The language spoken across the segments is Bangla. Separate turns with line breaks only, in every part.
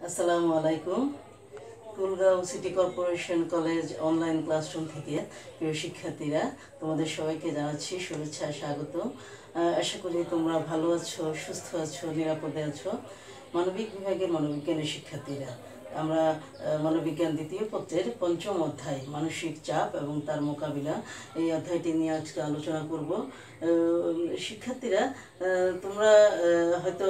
আসসালামু আলাইকুম। Kulgaon city corporation college online classroom থেকে প্রিয় শিক্ষার্থীরা, তোমাদের সবাইকে জানাচ্ছি শুভেচ্ছা, স্বাগত। আশা করি তোমরা ভালো আছো, সুস্থ আছো, নিরাপদে আছো। মানবিক বিভাগের মনোবিজ্ঞানের শিক্ষার্থীরা, আমরা মনোবিজ্ঞান দ্বিতীয় পত্রের পঞ্চম অধ্যায় মানসিক চাপ এবং তার মোকাবিলা, এই অধ্যায়টি নিয়ে আজকে আলোচনা করব। শিক্ষার্থীরা, তোমরা হয়তো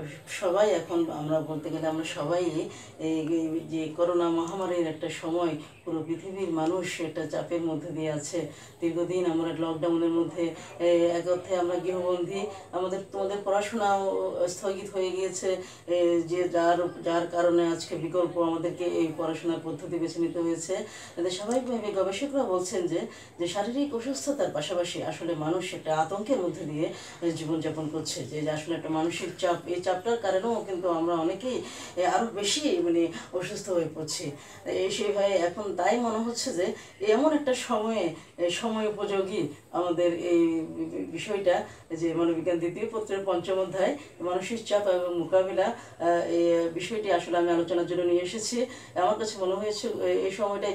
সবাই, এখন আমরা বলতে গেলে আমরা সবাই এই যে করোনা মহামারীর একটা সময় পুরো পৃথিবীর মানুষ একটা চাপের মধ্যে দিয়ে আছে। দীর্ঘদিন আমরা লকডাউনের মধ্যে, এক অর্থে আমরা গৃহবন্দী, তোমাদের পড়াশোনাও স্থগিত হয়ে গিয়েছে, যে যার কারণে আজকে বিকল্প আমাদেরকে এই পড়াশোনার পদ্ধতি বেছে নিতে হয়েছে। স্বাভাবিকভাবে গবেষকরা বলছেন যে শারীরিক অসুস্থতার পাশাপাশি আসলে মানুষ একটা আতঙ্কের মধ্যে দিয়ে জীবনযাপন করছে, যে আসলে একটা মানসিক চাপ, এই চাপটার কারণেও কিন্তু আমরা অনেকেই আরও বেশি অসুস্থ হয়ে পড়ছি। সেইভাবে এখন তাই মনে হচ্ছে যে এমন একটা সময় উপযোগী আমাদের এই বিষয়টা, যে মনোবিজ্ঞান দ্বিতীয় পত্রের পঞ্চম অধ্যায় মানসিক চাপ এবং মোকাবিলা, এই বিষয়টি আসলে আমি আলোচনার জন্য নিয়ে এসেছি। আমার কাছে মনে হয়েছে এই সময়টাই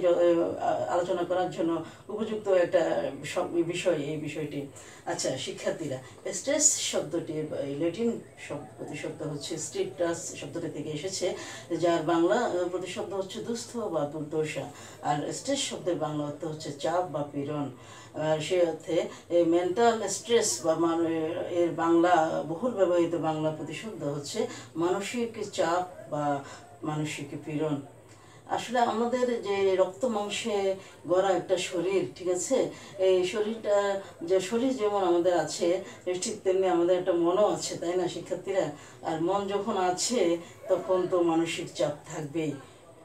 আলোচনা করার জন্য উপযুক্ত একটা বিষয় এই বিষয়টি। আচ্ছা শিক্ষার্থীরা, স্ট্রেস শব্দটি ল্যাটিন প্রতিশব্দ হচ্ছে স্ট্রিক্টাস শব্দটি থেকে এসেছে, যার বাংলা প্রতিশব্দ হচ্ছে দুস্থ বা দুর্দশা। আর স্ট্রেস শব্দের বাংলা অর্থ হচ্ছে চাপ বা পীড়ন। সে অর্থে মেন্টাল স্ট্রেস বা এর বাংলা বহুল ব্যবহৃত বাংলা প্রতিশব্দ হচ্ছে মানসিক চাপ বা মানসিক পীড়ন। আসলে আমাদের যে রক্ত মাংসে গড়া একটা শরীর, ঠিক আছে, এই শরীরটা, যে শরীর যেমন আমাদের আছে ঠিক তেমনি আমাদের একটা মনও আছে, তাই না শিক্ষার্থীরা? আর মন যখন আছে তখন তো মানসিক চাপ থাকবেই।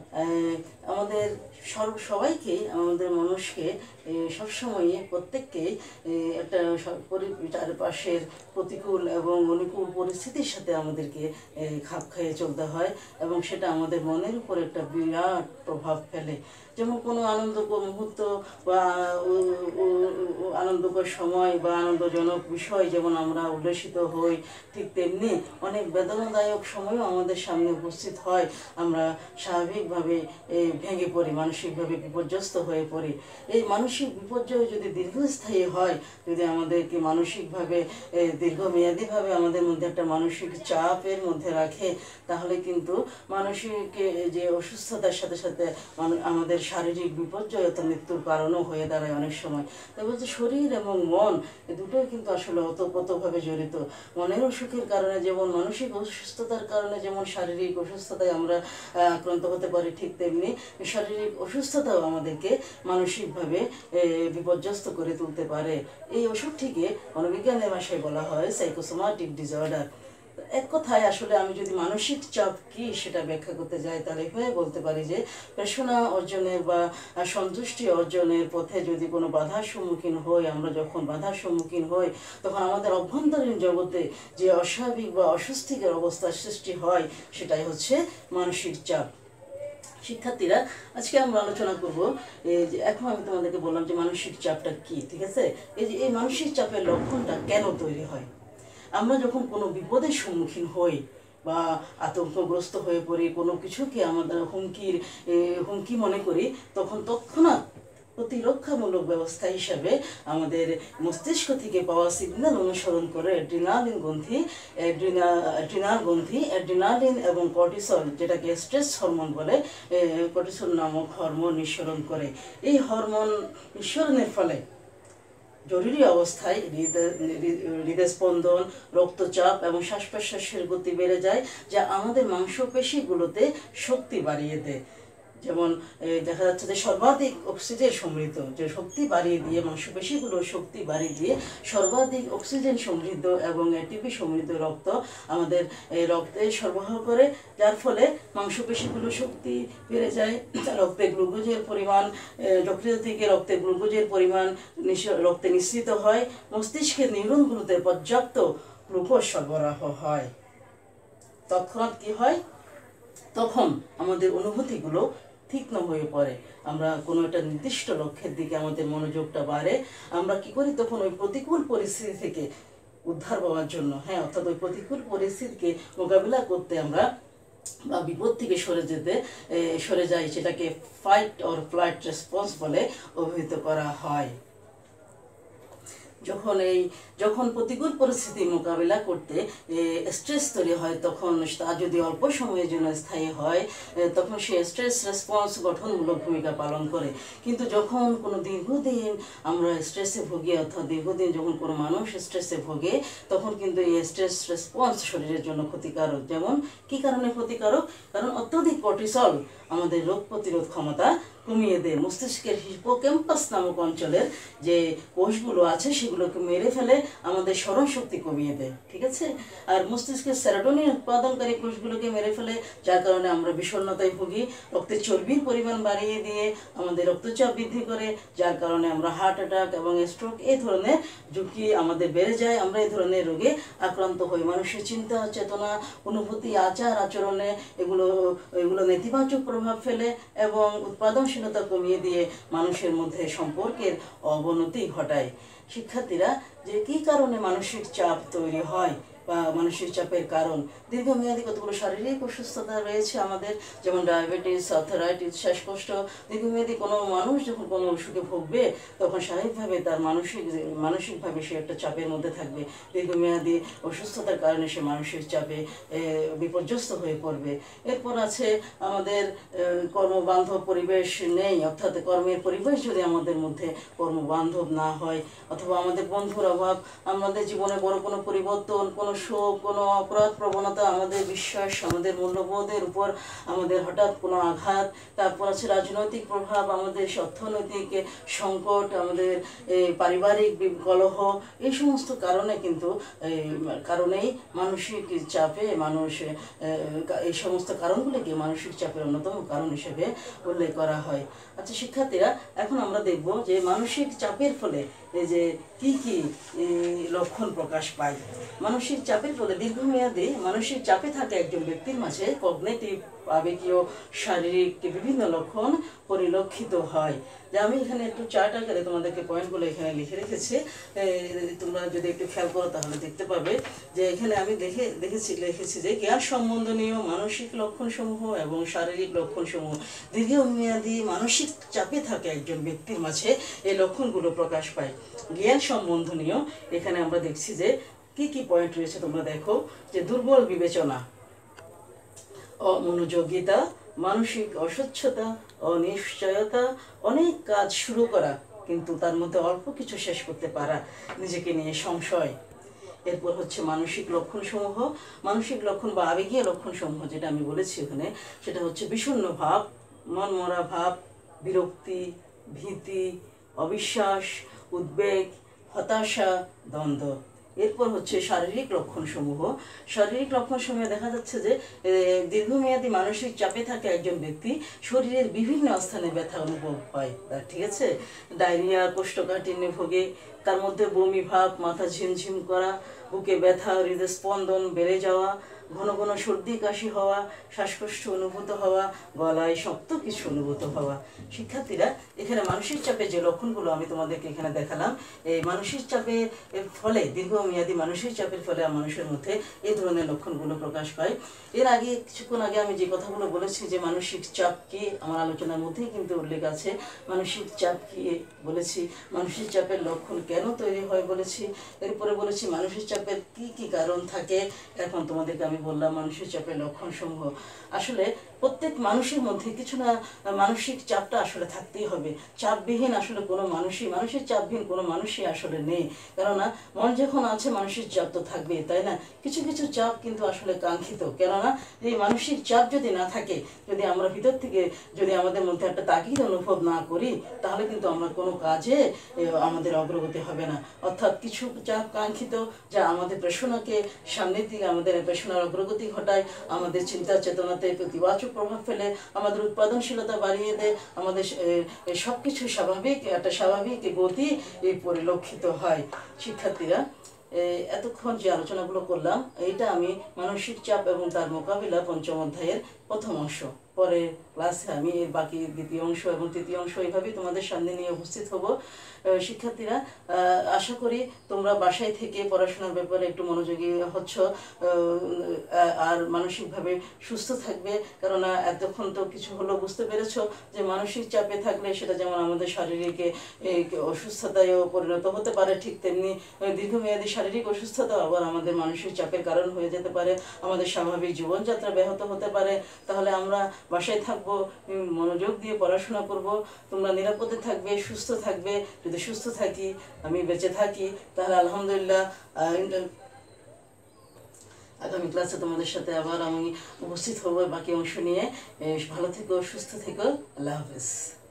আমাদের সবাইকেই, আমাদের মানুষকে সবসময় প্রত্যেককেই একটা চারপাশের প্রতিকূল এবং অনুকূল পরিস্থিতির সাথে আমাদেরকে খাপ খাইয়ে চলতে হয়, এবং সেটা আমাদের মনের উপর একটা বিরাট প্রভাব ফেলে। যেমন কোনো আনন্দকর মুহূর্ত বা আনন্দকর সময় বা আনন্দজনক বিষয় যেমন আমরা উল্লসিত হই, ঠিক তেমনি অনেক বেদনাদায়ক সময়ও আমাদের সামনে উপস্থিত হয়। আমরা স্বাভাবিকভাবে ভেঙে পড়ি, মানসিকভাবে বিপর্যস্ত হয়ে পড়ি। এই মানসিক বিপর্যয় যদি দীর্ঘস্থায়ী হয়, যদি আমাদেরকে মানসিকভাবে দীর্ঘমেয়াদীভাবে আমাদের মধ্যে একটা মানসিক চাপের মধ্যে রাখে, তাহলে কিন্তু মানসিক যে অসুস্থতার সাথে সাথে আমাদের শারীরিক বিপর্যয় অত মৃত্যুর কারণও হয়ে দাঁড়ায় অনেক সময়। তাই বলছে শরীর এবং মন এই দুটোই কিন্তু আসলে ওতপ্রোতভাবে জড়িত। মনের অসুখের কারণে যেমন, মানসিক অসুস্থতার কারণে যেমন শারীরিক অসুস্থতায় আমরা আক্রান্ত হতে পারি, ঠিক তেমনি শারীরিক অসুস্থতাও আমাদেরকে মানসিকভাবে বিপর্যস্ত করে তুলতে পারে। এই অসুখটিকে মনোবিজ্ঞানের ভাষায় বলা হয় সাইকোসোমাটিক ডিসঅর্ডার। এক কথায় আসলে আমি যদি মানসিক চাপ কি সেটা ব্যাখ্যা করতে যাই, তাহলে এভাবে বলতে পারি যে পেশনা অর্জনের বা সন্তুষ্টি অর্জনের পথে যদি কোনো বাধার সম্মুখীন হই, আমরা যখন বাধার সম্মুখীন হই, তখন আমাদের অভ্যন্তরীণ জগতে যে অস্বাভাবিক বা অস্বস্তিকর অবস্থার সৃষ্টি হয়, সেটাই হচ্ছে মানসিক চাপ। শিক্ষার্থীরা, আজকে আমরা আলোচনা করব, যে এখন আমি তোমাদেরকে বললাম যে মানসিক চাপটা কি, ঠিক আছে। এই মানসিক চাপের লক্ষণটা কেন তৈরি হয়? আমরা যখন কোনো বিপদের সম্মুখীন হই বা আতঙ্কগ্রস্ত হয়ে পড়ি, কোনো কিছুকে আমাদের হুমকি মনে করি, তখন তৎক্ষণাৎ প্রতিরক্ষামূলক ব্যবস্থা হিসাবে আমাদের মস্তিষ্ক থেকে পাওয়া সিগন্যাল অনুসরণ করে অ্যাড্রিনালিন এবং কর্টিসল, যেটাকে স্ট্রেস হরমোন বলে, কর্টিসল নামক হরমোন নিঃসরণ করে। এই হরমোন নিঃসরণের ফলে জরুরি অবস্থায় হৃদস্পন্দন, রক্তচাপ এবং শ্বাস প্রশ্বাসের গতি বেড়ে যায়, যা আমাদের মাংসপেশিগুলোতে শক্তি বাড়িয়ে দেয়। যেমন দেখা যাচ্ছে যে সর্বাধিক অক্সিজেন সমৃদ্ধ, যে শক্তি বাড়িয়ে দিয়ে মাংসপেশিগুলোর শক্তি বাড়িয়ে দিয়ে সর্বাধিক অক্সিজেন সমৃদ্ধ এবং এটিপি সমৃদ্ধ রক্ত আমাদের রক্তে সরবরাহ করে, যার ফলে মাংসপেশিগুলোর শক্তি বেড়ে যায়। রক্তে গ্লুকোজের পরিমাণ, যকৃৎ থেকে রক্তে গ্লুকোজের পরিমাণ রক্তে নিঃসৃত হয়, মস্তিষ্কের নিউরনগুলোতে পর্যাপ্ত গ্লুকোজ সরবরাহ হয়। তৎক্ষণাৎ কী হয়? তখন আমাদের অনুভূতিগুলো তীক্ষ্ণ হয়ে পড়ে, আমরা কোনো একটা নির্দিষ্ট লক্ষ্যের দিকে আমাদের মনোযোগটা বাড়ে। আমরা কি করি? তখন ওই প্রতিকূল পরিস্থিতি থেকে উদ্ধার পাওয়ার জন্য, অর্থাৎ ওই প্রতিকূল পরিস্থিতিকে মোকাবিলা করতে আমরা বা বিপদ থেকে সরে যায়, সেটাকে ফাইট অর ফ্লাইট রেসপন্স বলে অভিহিত করা হয়। যখন প্রতিকূল পরিস্থিতি মোকাবিলা করতে স্ট্রেস তৈরি হয়, তখন তা যদি অল্প সময়ের জন্য স্থায়ী হয়, তখন সে স্ট্রেস রেসপন্স গঠনমূলক ভূমিকা পালন করে। কিন্তু যখন কোনো দীর্ঘদিন আমরা স্ট্রেসে ভুগি, অর্থাৎ দীর্ঘদিন যখন কোনো মানুষ স্ট্রেসে ভোগে, তখন কিন্তু এই স্ট্রেস রেসপন্স শরীরের জন্য ক্ষতিকারক। যেমন কী কারণে ক্ষতিকারক? কারণ অত্যধিক কর্টিসল আমাদের রোগ প্রতিরোধ ক্ষমতা কমিয়ে দেয়। মস্তিষ্কের হিপোক্যাম্পাস নামক অঞ্চলের যে কোষগুলো আছে সেগুলোকে মেরে ফেলে, আমাদের স্মরণ শক্তি কমিয়ে দেয়, ঠিক আছে। আর মস্তিষ্কের সেরোটোনিন উৎপাদনকারী কোষগুলোকে মেরে ফেলে, যার কারণে আমরা বিষণ্ণতায় ভুগি। রক্তে চর্বির পরিমাণ বাড়িয়ে দিয়ে আমাদের রক্তচাপ বৃদ্ধি করে, যার কারণে আমরা হার্ট অ্যাটাক এবং স্ট্রোক এই ধরনের ঝুঁকি আমাদের বেড়ে যায়। আমরা এই ধরনের রোগে আক্রান্ত হই। মানুষের চিন্তা, চেতনা, অনুভূতি, আচার আচরণে এগুলো নেতিবাচক প্রভাব ফেলে এবং উৎপাদনশীলতা কমিয়ে দিয়ে মানুষের মধ্যে সম্পর্কের অবনতি ঘটায়। শিক্ষার্থীরা, যে কী কারণে মানসিক চাপ তৈরি হয় বা মানসিক চাপের কারণ, দীর্ঘমেয়াদী কতগুলো শারীরিক অসুস্থতা রয়েছে আমাদের, যেমন ডায়াবেটিস, আর্থারাইটিস, শ্বাসকষ্ট। দীর্ঘমেয়াদী কোনো মানুষ যখন কোনো অসুখে ভুগবে, তখন স্বাভাবিকভাবে তার মানসিকভাবে সে একটা চাপের মধ্যে থাকবে। দীর্ঘমেয়াদী অসুস্থতার কারণে সে মানসিক চাপে বিপর্যস্ত হয়ে পড়বে। এরপর আছে আমাদের কর্মবান্ধব পরিবেশ নেই, অর্থাৎ কর্মের পরিবেশ যদি আমাদের মধ্যে কর্মবান্ধব না হয়, অথবা আমাদের বন্ধুর অভাব, আমাদের জীবনে বড় কোনো পরিবর্তন, কোনো শোক, কোনো অপরাধ প্রবণতা, আমাদের বিশ্বাস, আমাদের মূল্যবোধের উপর আমাদের হঠাৎ কোনো আঘাত, তারপর আছে রাজনৈতিক প্রভাব, আমাদের অর্থনৈতিক সংকট, আমাদের পারিবারিক কলহ, এই সমস্ত কারণেই মানসিক চাপে এই সমস্ত কারণগুলিকে মানসিক চাপের অন্যতম কারণ হিসেবে উল্লেখ করা হয়। আচ্ছা শিক্ষার্থীরা, এখন আমরা দেখব যে মানসিক চাপের ফলে যে কি লক্ষণ প্রকাশ পায়। মানসিক চাপের ফলে দীর্ঘমেয়াদী মানসিক চাপে থাকা একজন ব্যক্তির মাঝে কগনিটিভ, আবেগীয়, শারীরিক বিভিন্ন লক্ষণ পরিলক্ষিত হয়। যে আমি এখানে একটু চার্ট আকারে তোমাদেরকে পয়েন্টগুলো এখানে লিখে রেখেছি, তোমরা যদি একটু খেয়াল করো তাহলে দেখতে পাবে যে এখানে আমি লিখেছি যে জ্ঞান সম্বন্ধনীয় মানসিক লক্ষণসমূহ এবং শারীরিক লক্ষণসমূহ। দীর্ঘমেয়াদী মানসিক চাপে থাকা একজন ব্যক্তির মাঝে এই লক্ষণগুলো প্রকাশ পায়। জ্ঞান সম্বন্ধনীয়, এখানে আমরা দেখছি যে কি পয়েন্ট রয়েছে, তোমরা দেখো যে দুর্বল বিবেচনা, অমনোযোগিতা, মানসিক অস্বচ্ছতা, অনিশ্চয়তা, অনেক কাজ শুরু করা কিন্তু তার মধ্যে অল্প কিছু শেষ করতে পারা, নিজেকে নিয়ে সংশয়। এরপর হচ্ছে মানসিক লক্ষণ বা আবেগীয় লক্ষণসমূহ, যেটা আমি বলেছি ওখানে, সেটা হচ্ছে বিষণ্ণ ভাব, মনমরা ভাব, বিরক্তি, ভীতি, অবিশ্বাস, উদ্বেগ, হতাশা, দ্বন্দ্ব। এরপর হচ্ছে শারীরিক লক্ষণসমূহে দেখা যাচ্ছে যে দীর্ঘমেয়াদী মানসিক চাপে থাকা একজন ব্যক্তি শরীরের বিভিন্ন স্থানে ব্যথা অনুভব হয়, ঠিক আছে। ডায়রিয়া, কোষ্ঠকাঠিন্যে ভোগে, তার মধ্যে বমি ভাব, মাথা ঝিমঝিম করা, বুকে ব্যথা, হৃদস্পন্দন বেড়ে যাওয়া, ঘন ঘন সর্দি কাশি হওয়া, শ্বাসকষ্ট অনুভূত হওয়া, গলায় শক্ত কিছু অনুভূত হওয়া। শিক্ষার্থীরা, এখানে মানসিক চাপের যে লক্ষণগুলো আমি তোমাদেরকে এখানে দেখালাম, এই মানসিক চাপের ফলে, দীর্ঘমেয়াদী মানসিক চাপের ফলে মানুষের মধ্যে এই ধরনের লক্ষণগুলো প্রকাশ পায়। এর আগে কিছুক্ষণ আগে আমি যে কথাগুলো বলেছি যে মানসিক চাপ কি, আমার আলোচনার মধ্যেই কিন্তু উল্লেখ আছে। মানসিক চাপ কি বলেছি, মানসিক চাপের লক্ষণ কেন তৈরি হয় বলেছি, এরপরে বলেছি মানসিক চাপের কি কারণ থাকে। এখন তোমাদেরকে আমি বললাম মানসিক চাপের লক্ষণসমূহ। আসলে প্রত্যেক মানুষের মধ্যে কিছু না মানসিক চাপটা আসলে থাকতেই হবে। চাপবিহীন আসলে কোনো মানসিক চাপবিহীন কোনো মানুষই আসলে নেই। কেননা মন যখন আছে মানসিক চাপ তো থাকবেই, তাই না? কিছু চাপ কিন্তু আসলে কাঙ্ক্ষিত। কেননা এই মানসিক চাপ যদি না থাকে, যদি আমরা ভিতর থেকে যদি আমাদের মধ্যে একটা তাগিদ অনুভব না করি, তাহলে কিন্তু আমরা কোনো কাজে আমাদের অগ্রগতি হবে না। অর্থাৎ কিছু চাপ কাঙ্ক্ষিত, যা আমাদের পেশনাকে সামনের দিকে, আমাদের পেশনার অগ্রগতি ঘটায়, আমাদের চিন্তা চেতনাতে ইতিবাচক প্রভাব ফেলে, আমাদের উৎপাদনশীলতা বাড়িয়ে দেয়, আমাদের সব কিছু একটা স্বাভাবিক গতি পরিলক্ষিত হয়। শিক্ষার্থীরা, এতক্ষণ যে আলোচনাগুলো করলাম, এইটা আমি মানসিক চাপ এবং তার মোকাবিলা পঞ্চম অধ্যায়ের প্রথম অংশ। পরে ক্লাসে আমি এর বাকি দ্বিতীয় অংশ এবং তৃতীয় অংশ এইভাবেই তোমাদের সামনে নিয়ে উপস্থিত হব। শিক্ষার্থীরা, আশা করি তোমরা বাসায় থেকে পড়াশোনার ব্যাপারে একটু মনোযোগী হচ্ছ আর মানসিকভাবে সুস্থ থাকবে। কারণ এতক্ষণ তো কিছু হলো বুঝতে পেরেছো যে মানসিক চাপে থাকলে সেটা যেমন আমাদের শারীরিক অসুস্থতায়ও পরিণত হতে পারে, ঠিক তেমনি দীর্ঘমেয়াদী শারীরিক অসুস্থতা আবার আমাদের মানসিক চাপের কারণ হয়ে যেতে পারে, আমাদের স্বাভাবিক জীবনযাত্রা ব্যাহত হতে পারে। তাহলে আমরা বাসায় থাকবো, মনোযোগ দিয়ে পড়াশোনা করব, তোমরা নিরাপদে থাকবে, সুস্থ থাকবে। যদি সুস্থ থাকি, আমি বেঁচে থাকি, তাহলে আলহামদুলিল্লাহ আগামী ক্লাসে তোমাদের সাথে আবার আমি উপস্থিত হবো বাকি অংশ নিয়ে। ভালো থেকো, সুস্থ থেকো, আল্লাহ হাফেজ।